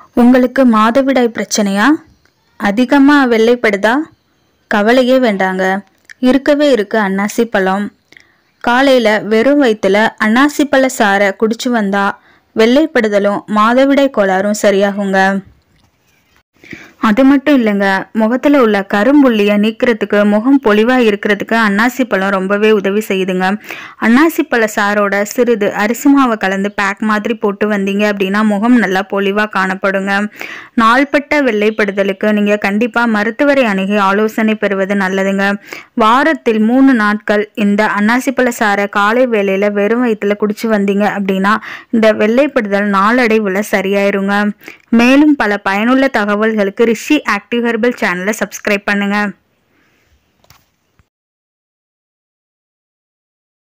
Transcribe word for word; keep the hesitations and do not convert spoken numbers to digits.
உங்களுக்கு மாதவிடாய் பிரச்சனையா? அதிகமாக வெள்ளைப்படுதா? கவலையே வேண்டாங்க. இருக்கவே இருக்கு அன்னாசி பழம். காலையில் வெறும் வயிற்றுல அன்னாசி பழ சாறை குடிச்சு வந்தா வெள்ளைப்படுதலும் மாதவிடாய் கோளாறும் சரியாகுங்க. அது மட்டும் இல்லைங்க, முகத்தில் உள்ள கரும்புள்ளியை நீக்கிறதுக்கு, முகம் பொலிவாக இருக்கிறதுக்கு அன்னாசி பழம் ரொம்பவே உதவி செய்யுதுங்க. அன்னாசி பழ சாரோட சிறிது அரிசி மாவை கலந்து பேக் மாதிரி போட்டு வந்தீங்க அப்படின்னா முகம் நல்லா பொலிவாக காணப்படுங்க. நாள்பட்ட வெள்ளைப்படுதலுக்கு நீங்கள் கண்டிப்பாக மருத்துவரை அணுகி ஆலோசனை பெறுவது நல்லதுங்க. வாரத்தில் மூணு நாட்கள் இந்த அன்னாசி பழ சாரை காலை வேளையில் வெறும் வயிற்றுல குடிச்சு வந்தீங்க அப்படின்னா இந்த வெள்ளைப்படுதல் நாளடைவில் சரியாயிருங்க. மேலும் பல பயனுள்ள தகவல்களுக்கு ரிஷி ஆக்டிவ் ஹெர்பல் சேனலை சப்ஸ்கிரைப் பண்ணுங்க.